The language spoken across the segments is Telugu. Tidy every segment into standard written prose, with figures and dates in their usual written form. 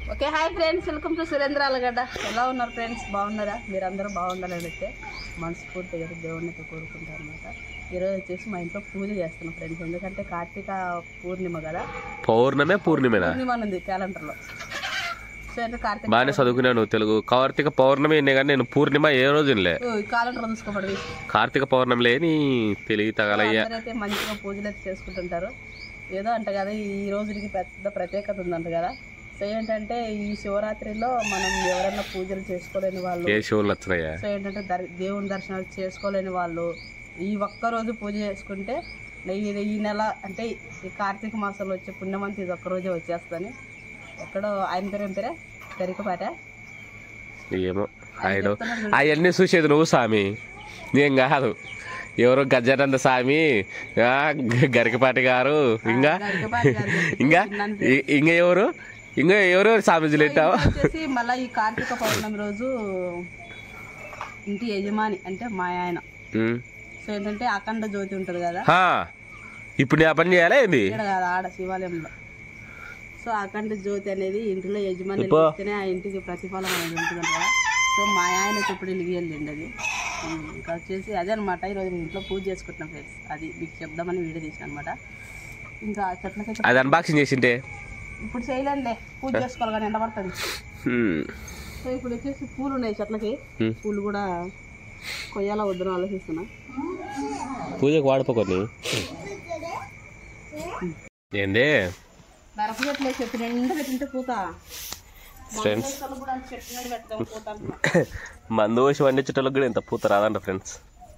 Okay hi friends, welcome to Surendra Alagadda. ఎలా ఉన్నారు ఫ్రెండ్స్? బాగున్నారా? మీరందరూ బాగుండాలని అయితే మనస్ఫూర్తిగా దేవుడిని కోరుకుంటారు అనమాట. ఈరోజు వచ్చేసి మా ఇంట్లో పూజ చేస్తున్నాం ఫ్రెండ్స్. ఎందుకంటే కార్తీక పూర్ణిమ కదా, పూర్ణిమ ఉంది క్యాలెండర్లో. సో అంటే కార్తీక బాగానే చదువుకున్నాను తెలుగు. కార్తీక పౌర్ణమి కానీ నేను పూర్ణిమ ఏ రోజు క్యాలెండర్ చూసుకోబడి కార్తీక పౌర్ణమి లేని తెలివి తగలయ్యా. అయితే మంచిగా పూజలు అయితే చేసుకుంటుంటారు. ఏదో అంట కదా ఈ రోజుకి పెద్ద ప్రత్యేకత ఉందంట కదా. సో ఏంటంటే ఈ శివరాత్రిలో మనం ఎవరైనా పూజలు చేసుకోలేని వాళ్ళు, సో ఏంటంటే దేవుని దర్శనాలు చేసుకోలేని వాళ్ళు ఈ ఒక్కరోజు పూజ చేసుకుంటే ఈ నెల అంటే ఈ కార్తీక మాసంలో వచ్చే పుణ్యమంతి ఇది ఒక్కరోజే వచ్చేస్తుంది. ఎక్కడో ఆయన పేరు ఏం పేరే గరికపాట ఏమో అవన్నీ చూసేది నువ్వు స్వామి, ఏం కాదు. ఎవరు గజానంద స్వామి, గరికపాటి గారు, ఇంకా ఇంకా ఇంకా ఎవరు ఇంకా ఎవరెవరు స్వామీజీలు ఎట్టావు. మళ్ళీ ఈ కార్తీక పౌర్ణమి రోజు ఇంటి యజమాని అంటే మా ఆయన, సో ఏంటంటే అఖండ జ్యోతి ఉంటది కదా, ఇప్పుడు నేను పని చేయాలా ఏంది కదా ఆడ శివాలయంలో. సో అఖండ జ్యోతి అనేది ఇంటిలో యజమాని వెలిగిస్తేనే ఆ ఇంటికి ప్రతిఫలం అనేది ఉంటుంది కదా. సో మా ఆయన ఇప్పుడు వెలిగియండి అది. ఇంకా వచ్చేసి అదే అనమాట. ఈరోజు ఇంట్లో పూజ చేసుకుంటున్నాం ఫ్రెండ్స్. అది మీకు చెప్దామని వీడియో తీసాను అనమాట. ఇంకా చెట్లకైతే అది అన్బాక్సింగ్ చేసింటే ఇప్పుడు చేయలేండి, పూజ చేసుకోవాలి కానీ ఎండ పడుతుంది. సో ఇప్పుడు వచ్చేసి పూలు ఉన్నాయి చెట్లకి, పూలు కూడా కొయ్యాలా వద్దని ఆలోచిస్తున్నా. పూజకు వాడిపోకొని ఏంది మిరప చెట్లు చెట్టు నిండా పెట్టింటే పూత మందు వేసి వండించేటోళ్ళకి కూడా ఇంత పూత రాదంట ఫ్రెండ్స్.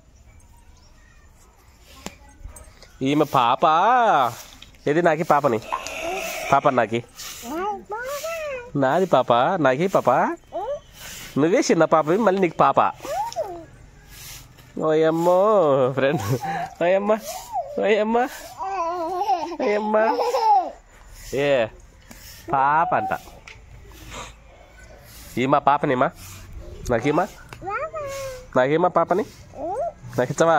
ఈమె పాప ఏది నాకి పాపని నాకి నాది పాప నాకి పాప నువ్వే చిన్న పాప మళ్ళీ నీకు పాప. ఓయమ్మో ఫ్రెండ్, ఓయమ్మ ఓయమ్మ ఓయమ్మ ఏ పాప అంట. ఈమా పాపనిమా నాకేమా పాపని నాకు ఇచ్చవా?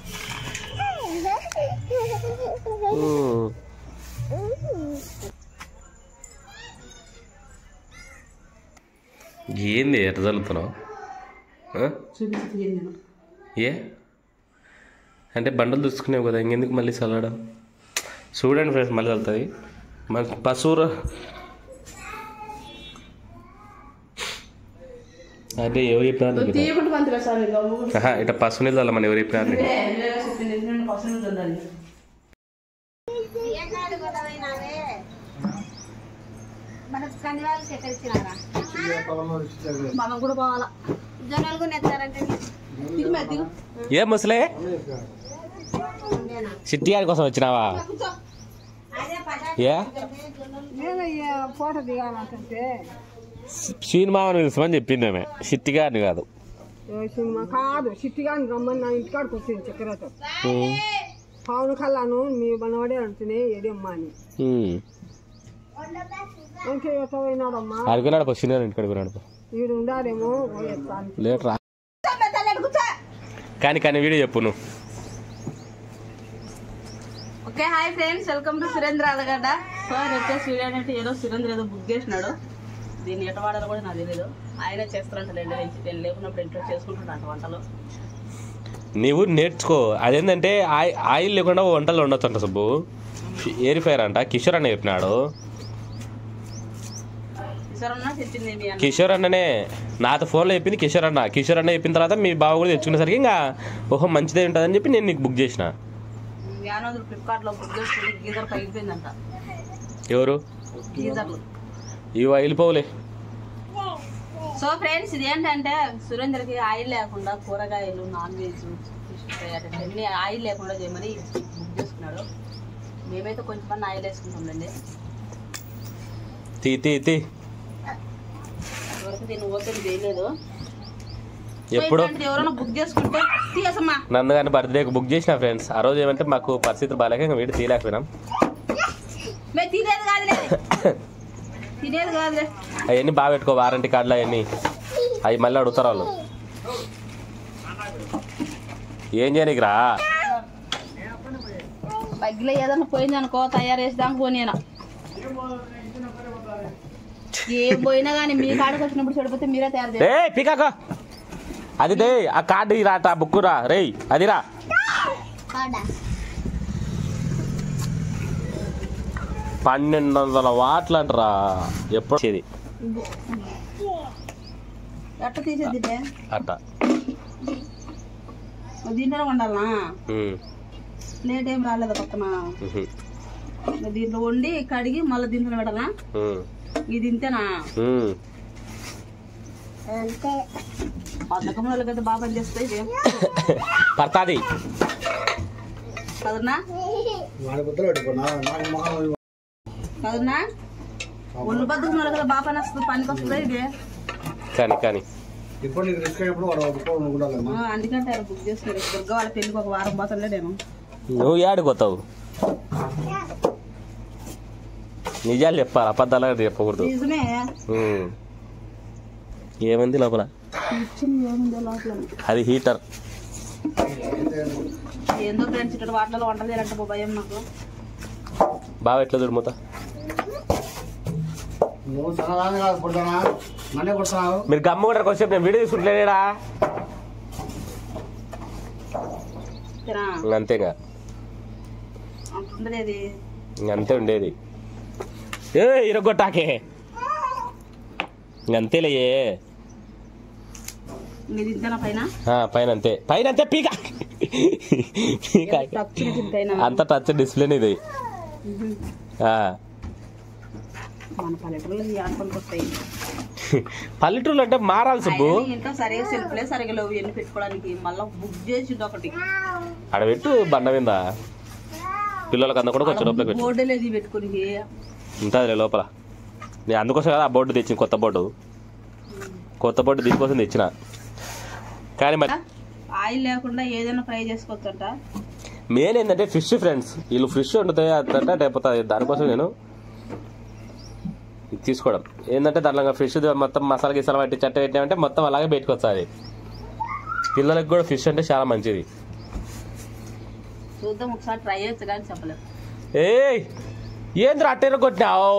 ఏంది ఎట్లా చల్లుతున్నావు? ఏ అంటే బండలు దుసుకునేవు కదా, ఇంకెందుకు మళ్ళీ చల్లడం? చూడండి ఫ్రెండ్స్, మళ్ళీ చల్లుతుంది. మన పశువురు అంటే ఎవరు చెప్పినారు ఇట్లా పశువు నీళ్ళు చల్లమని ఎవరు చెప్పినారు? ఏ ముసలే చిట్టి గారి కోసం వచ్చినావా? ఏ ఫోటో దిగాలంటే సినిమాని పిలుస్తామని చెప్పింది ఆమె, చిట్టి గారిని కాదు. కాదు చిట్టి గారిని రమ్మని నా ఇంటికాడికి వచ్చింది చక్కెరతో. పవన్ కళ్యాణ్ మీ మనవాడే అంటేనే ఏడమ్మా అని అడిగినాడు పచ్చిన ఇంటికాడికి పోయినాడు. వీడు ఉండాలేమో లేట్ రా కానీ వీడియో చెప్పు నువ్వు. Okay hi friends, welcome to Surendra Alagadda. So వచ్చేసి వీడియో అంటే ఏదో సురేంద్ర ఏదో బుక్ చేసినాడు. దీన్ని ఎట వాడాలో కూడా నాకు తెలియదు. ఆయనే చేస్తారంటలేండి, నేను లేకున్నప్పుడు ఇంట్లో చేసుకుంటున్నాను వంటలు. నీవు నేర్చుకో. అదేంటంటే ఆయిల్ లేకుండా వంటలు ఉండొచ్చు అంట సుబ్బు. ఎయిర్ ఫైర్ అంట కిషోర్ అన్న చెప్పినాడు. కిషోర్ అన్ననే నాతో ఫోన్లో చెప్పింది కిషోర్ అన్న చెప్పిన తర్వాత మీ బావ కూడా తెచ్చుకునేసరికి ఇంకా ఓహో మంచిదే ఉంటుందని చెప్పి నేను నీకు బుక్ చేసిన. ఎవరు ఇవి వెళ్ళిపోలే. సో ఫ్రెండ్స్ ఇది ఏంటంటే సురేంద్రకి ఆయిల్ లేకుండా కూరగాయలు, నాన్ వెజ్, ఫిష్ ఫ్రై అన్ని ఆయిల్ లేకుండా చేయమని బుక్ చేసుకున్నాడు. మేమైతే కొంచెం ఆయిల్ వేసుకుంటాండి. దీన్ని ఓకే చేయలేదు. ఎప్పుడు ఎవరైనా బుక్ చేసుకుంటే తీయసమ్మా. నందగాని బర్త్డేకి బుక్ చేసిన ఫ్రెండ్స్. ఆ రోజు ఏమంటే మాకు పరిస్థితులు బాగాలేక వీడియో తీయలేకపోయినాం. తినేది కాదులే. అవన్నీ బాగా పెట్టుకో, వారంటీ కార్డులు అవన్నీ. అవి మళ్ళీ అడుగుతారు వాళ్ళు. ఏం చేయనీకి రా బగ్గిలో ఏదన్నా పోయింది అనుకో తయారు చేసేదానికి పోనీ. ఏం పోయినా కానీ మీ కాడికి వచ్చినప్పుడు చెడిపోతే మీరే తయారు చేయాలి. ఏ పికాక అది డే ఆ కార్డు రాట బుక్ రా రే అది రా 1200 వాట్లు అంటరా ఎప్పుడు వచ్చేది ఎట్ట తీసేది అట్ట దీంట్లో వండాలనా ప్లేట్ ఏం రాలేదు పక్కన దీంట్లో వండి కడిగి మళ్ళీ దీంట్లో పెట్టాలా ఇది ఇంతేనా పథకంలో కదా బాగా పనిచేస్తాయి ఇది పడతాది కదన్నా కదన్నా ఒళ్ళు బతుకున్న కదా బాగా పని వస్తుంది పనికి వస్తుంది ఇది కానీ అందుకంటే ఆయన బుక్ చేస్తున్నారు దుర్గా వాళ్ళ పెళ్ళికి ఒక వారం పోతానులే నేను నువ్వు ఏడిపోతావు నిజాలు చెప్పాలి అబద్ధాలు చెప్పకూడదు నిజమే ఏమైంది లోపల అది హీటర్ ఏందో ఫ్రెండ్స్ ఇక్కడ వాటిలో వంటలు చేయాలంటే భయం నాకు బాగా ఎట్లా దుర్మూత మీరు గమ్మ కూడా కొంచెం నేను వీడియో తీసుకుంటలేడా అంతేగా అంతే ఉండేది ఏ ఇరగొట్టాకే ఇంకంతేలే పైన అంతే పైన అంతే పీక అంత టచ్ డిస్ప్లేనే ఇది పల్లెటూరులో అంటే మారాలి సుబ్బు సరిగా సెల్ఫ్లే సరిగా లేవు ఎన్ని పెట్టుకోవడానికి మళ్ళీ బుక్ చేసి ఒకటి ఆడ పెట్టు బండ మీద పిల్లలకి అంతా కూడా కొంచెం లోపల బోర్డు లేదు పెట్టుకుని ఉంటుంది లోపల నేను అందుకోసం కదా ఆ బోర్డు తెచ్చింది కొత్త బోర్డు దీనికోసం తెచ్చిన కానీ మరి ఆయిల్ లేకుండా ఏదైనా ఫ్రై చేసుకోవచ్చంట మెయిన్ ఏంటంటే ఫిష్ ఫ్రెండ్స్ వీళ్ళు ఫిష్ వండుతాయి అంటే అయిపోతుంది దానికోసం నేను తీసుకోవడం ఏంటంటే దాంట్లో ఫిష్ మొత్తం మసాలా గిసాలా పట్టి చట్ట పెట్టినామంటే మొత్తం అలాగే పెట్టుకోవచ్చు అది పిల్లలకి కూడా ఫిష్ అంటే చాలా మంచిది చూద్దాం ఒకసారి ట్రై చేయొచ్చు కానీ చెప్పలేదు ఏంద్ర అట్టేరు కొట్టినావు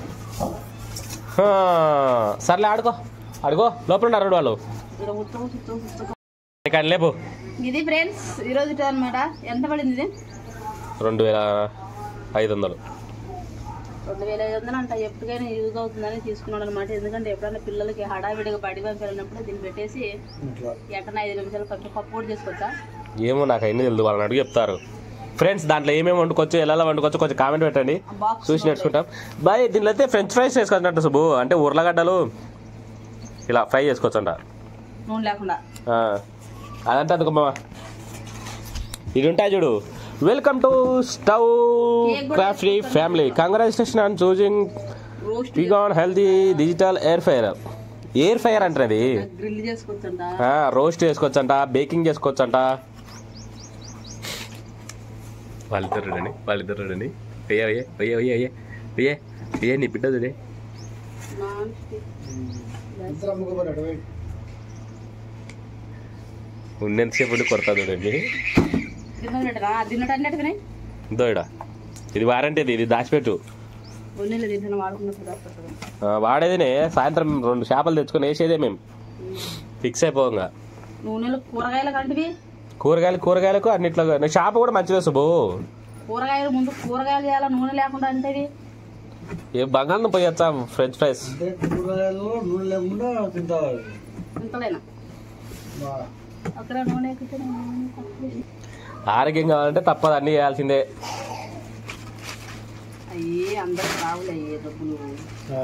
సర్లే అడుగో లోపల ఉన్నారు వాళ్ళు లేపు ఇది ఫ్రెండ్స్ ఈరోజు అనమాట ఎంత పడింది ఇది 2500 2500 అంట ఎప్పటికైనా యూజ్ అవుతుందని తీసుకున్నాడు అనమాట ఎందుకంటే ఎప్పుడైనా పిల్లలకి హడావిడిగా బడి పంపినప్పుడు దీన్ని పెట్టేసి ఎక్కడన్నా 5 నిమిషాలు పప్పు కూడా చేసుకోవచ్చా ఏమో నాకు అయినా తెలియదు వాళ్ళని అడుగు చెప్తారు ఫ్రెండ్స్ దాంట్లో ఏమేమి వండుకోవచ్చు ఎలా వండుకోవచ్చు కొంచెం కామెంట్ పెట్టండి చూసి నేర్చుకుంటాం బాయ్ దీనిలో అయితే ఫ్రెంచ్ ఫ్రైస్ చేసుకోవచ్చు సుబ్బు అంటే ఉర్లగడ్డలు ఇలా ఫ్రై చేసుకోవచ్చు అంట నూనె లేకుండా అదంటే అందుకమ్మా ఇది ఉంటాయి చూడు welcome to Stovekraft family congratulation on choosing Pigeon healthy digital air fryer అంటది రోస్ట్ చేసుకోవచ్చంట బేకింగ్ చేసుకోవచ్చంట వాళ్ళిద్దరు రండి నీ బిడ్డ చూడే ఉన్నంతసేపు ఉండి కొడతా చూడండి దోడా ఇది వారంటీ ఇది దాచిపెట్టు వాడేదినే సాయంత్రం 2 చేపలు తెచ్చుకొని వేసేదే మేము ఫిక్స్ అయిపోగా కూరగాయలకు అన్నిట్లో చేప కూడా మంచిదే సుబ్బు కూరగాయలు ముందు కూరగాయలు చేయాలా నూనె లేకుండా అంటే ఏ బంగాళం పోయొచ్చా ఫ్రెంచ్ ఫ్రైస్ ఆరోగ్యం కావాలంటే తప్పదు అన్ని చేయాల్సిందే అయ్యే అందరూ రావులే డబ్బులు